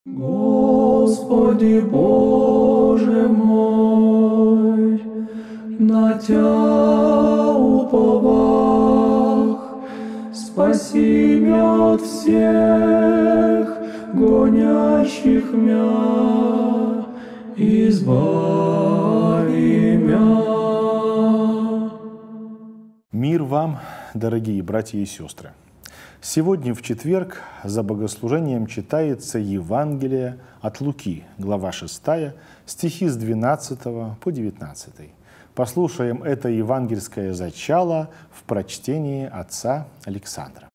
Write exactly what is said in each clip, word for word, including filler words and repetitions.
Господи Боже мой, на Тя уповах, спаси мя от всех гонящих мя, избави мя. Мир вам, дорогие братья и сестры! Сегодня в четверг за богослужением читается Евангелие от Луки, глава шестая, стихи с двенадцатого по девятнадцатый. Послушаем это евангельское зачало в прочтении отца Александра.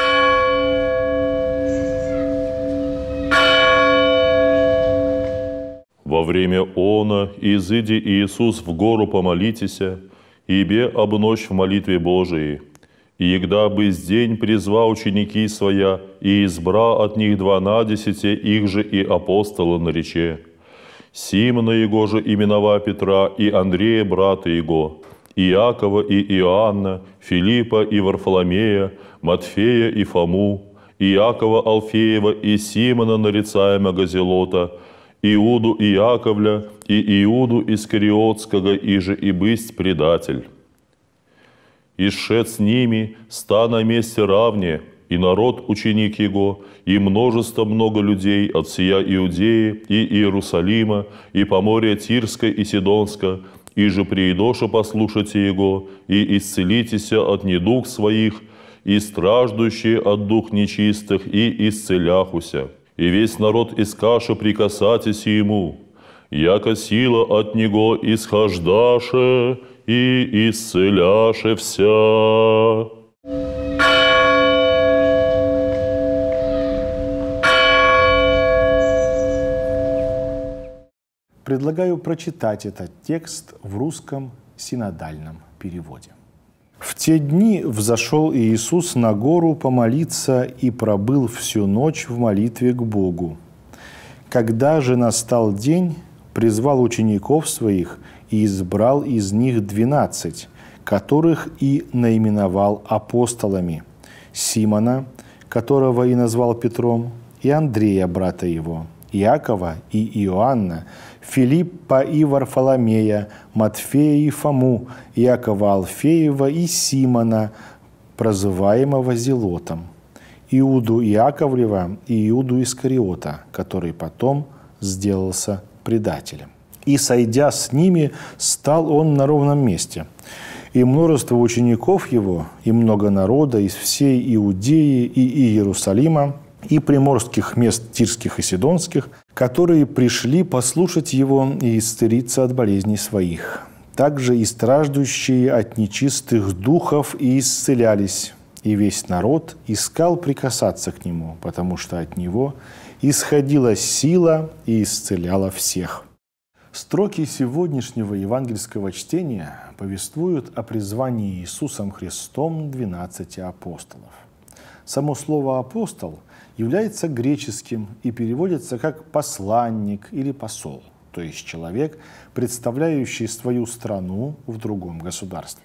Во время она, изыди Иисус в гору помолитеся, ибе обночь в молитве Божией. И егда бы с день призва ученики своя, и избра от них дванадесяти, их же и апостола нарече. Симона его же именова Петра, и Андрея брата его, Иакова и Иоанна, Филиппа и Варфоломея, Матфея и Фому, Иакова Алфеева и Симона нарицаемого Зелота, Иуду Иаковля и Иуду Искариотского, иже и бысть предатель. И шед с ними, ста на месте равне, и народ ученик его, и множество много людей от сия Иудеи и Иерусалима, и поморья Тирска и Сидонска, и же приидоша послушайте его, и исцелитеся от недуг своих, и страждущие от дух нечистых, и исцеляхуся. И весь народ искаше прикасатися ему, яко сила от него исхождаше, и исцеляше вся. Предлагаю прочитать этот текст в русском синодальном переводе. «В те дни взошел Иисус на гору помолиться и пробыл всю ночь в молитве к Богу. Когда же настал день, призвал учеников своих и избрал из них двенадцать, которых и наименовал апостолами: Симона, которого и назвал Петром, и Андрея, брата его, Иакова и Иоанна, Филиппа и Варфоломея, Матфея и Фому, Иакова Алфеева и Симона, прозываемого Зелотом, Иуду Иаковлева и Иуду Искариота, который потом сделался предателем. И, сойдя с ними, стал он на ровном месте. И множество учеников его, и много народа из всей Иудеи и Иерусалима, и приморских мест тирских и сидонских, которые пришли послушать его и исцелиться от болезней своих. Также и страждущие от нечистых духов и исцелялись, и весь народ искал прикасаться к нему, потому что от него исходила сила и исцеляла всех». Строки сегодняшнего евангельского чтения повествуют о призвании Иисусом Христом двенадцати апостолов. Само слово «апостол» является греческим и переводится как «посланник» или «посол», то есть человек, представляющий свою страну в другом государстве.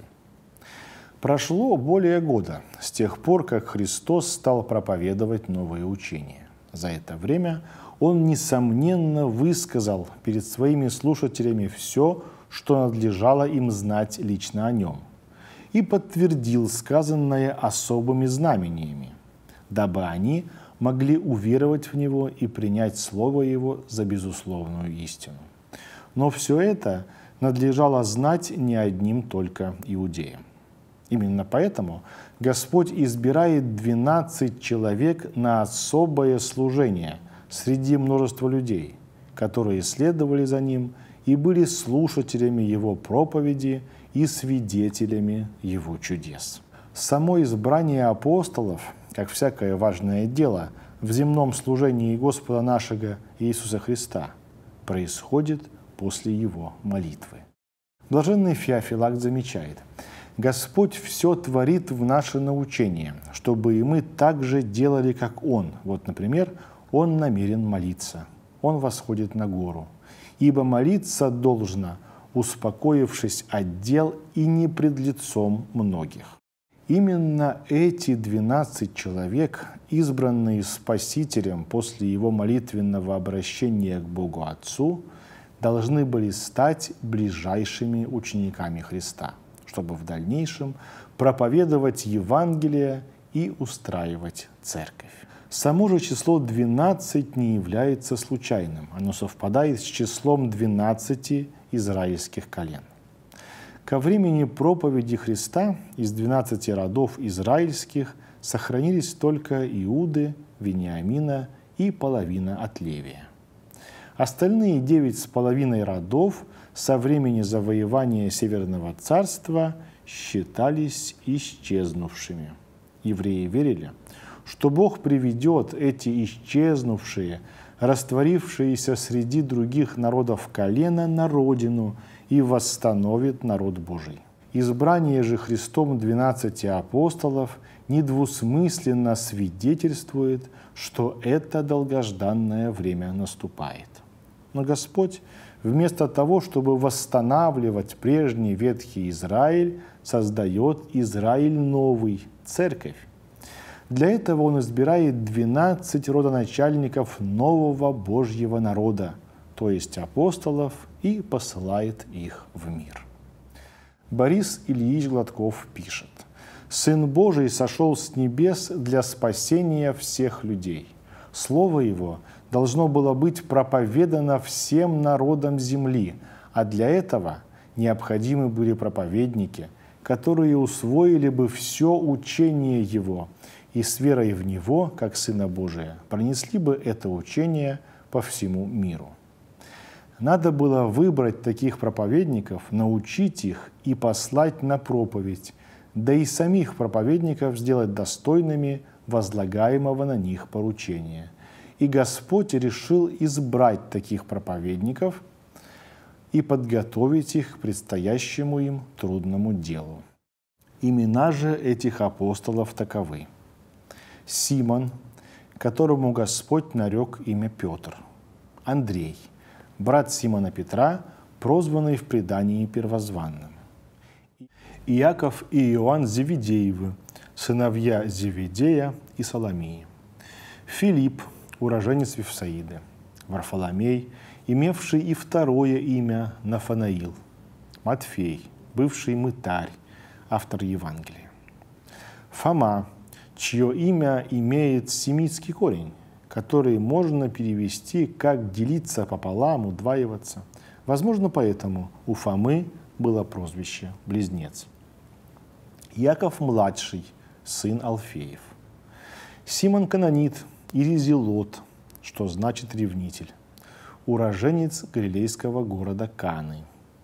Прошло более года с тех пор, как Христос стал проповедовать новые учения. За это время Он, несомненно, высказал перед своими слушателями все, что надлежало им знать лично о Нем, и подтвердил сказанное особыми знамениями, дабы они могли уверовать в Него и принять Слово Его за безусловную истину. Но все это надлежало знать не одним только иудеям. Именно поэтому Господь избирает двенадцать человек на особое служение среди множества людей, которые следовали за Ним и были слушателями Его проповеди и свидетелями Его чудес. Само избрание апостолов, как всякое важное дело в земном служении Господа нашего Иисуса Христа, происходит после Его молитвы. Блаженный Феофилакт замечает: «Господь все творит в наше научение, чтобы и мы так же делали, как Он». Вот, например, Он намерен молиться, Он восходит на гору. «Ибо молиться должно, успокоившись от дел и не пред лицом многих». Именно эти двенадцать человек, избранные Спасителем после его молитвенного обращения к Богу Отцу, должны были стать ближайшими учениками Христа, чтобы в дальнейшем проповедовать Евангелие и устраивать церковь. Само же число двенадцать не является случайным. Оно совпадает с числом двенадцати израильских колен. Ко времени проповеди Христа из двенадцати родов израильских сохранились только Иуды, Вениамина и половина от Левия. Остальные девять с половиной родов со времени завоевания Северного царства считались исчезнувшими. Евреи верили, что Бог приведет эти исчезнувшие, растворившиеся среди других народов колена на родину и восстановит народ Божий. Избрание же Христом двенадцати апостолов недвусмысленно свидетельствует, что это долгожданное время наступает. Но Господь, вместо того, чтобы восстанавливать прежний ветхий Израиль, создает Израиль новый, церковь. Для этого Он избирает двенадцать родоначальников нового Божьего народа, то есть апостолов, и посылает их в мир. Борис Ильич Гладков пишет: «Сын Божий сошел с небес для спасения всех людей. Слово Его должно было быть проповедано всем народам земли, а для этого необходимы были проповедники, которые усвоили бы все учение Его и с верой в Него, как Сына Божия, пронесли бы это учение по всему миру». Надо было выбрать таких проповедников, научить их и послать на проповедь, да и самих проповедников сделать достойными возлагаемого на них поручения. И Господь решил избрать таких проповедников и подготовить их к предстоящему им трудному делу. Имена же этих апостолов таковы: Симон, которому Господь нарек имя Петр; Андрей, брат Симона Петра, прозванный в предании первозванным; Иаков и Иоанн Зеведеевы, сыновья Зеведея и Соломии; Филипп, уроженец Вифсаиды; Варфоломей, имевший и второе имя Нафанаил; Матфей, бывший мытарь, автор Евангелия; Фома, чье имя имеет семитский корень, который можно перевести как «делиться пополам», «удваиваться». Возможно, поэтому у Фомы было прозвище «Близнец». Яков-младший, сын Алфеев; Симон Канонит или Зелот, что значит «ревнитель», уроженец галилейского города Каны;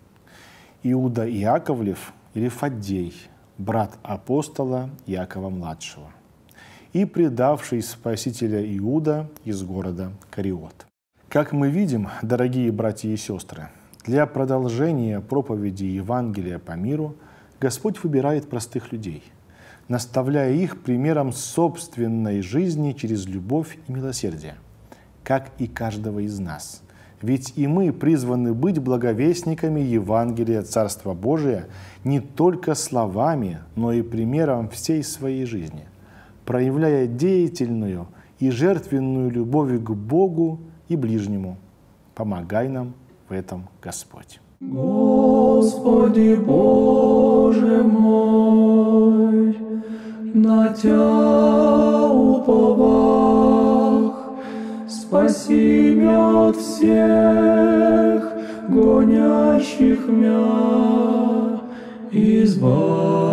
Иуда Иаковлев или Фаддей, брат апостола Иакова-младшего; и предавший Спасителя Иуда из города Кариот. Как мы видим, дорогие братья и сестры, для продолжения проповеди Евангелия по миру Господь выбирает простых людей, наставляя их примером собственной жизни через любовь и милосердие, как и каждого из нас. Ведь и мы призваны быть благовестниками Евангелия Царства Божия не только словами, но и примером всей своей жизни, проявляя деятельную и жертвенную любовь к Богу и ближнему. Помогай нам в этом, Господь. Господи Боже мой, на Тя уповах, спаси мя от всех гонящих мя, избавь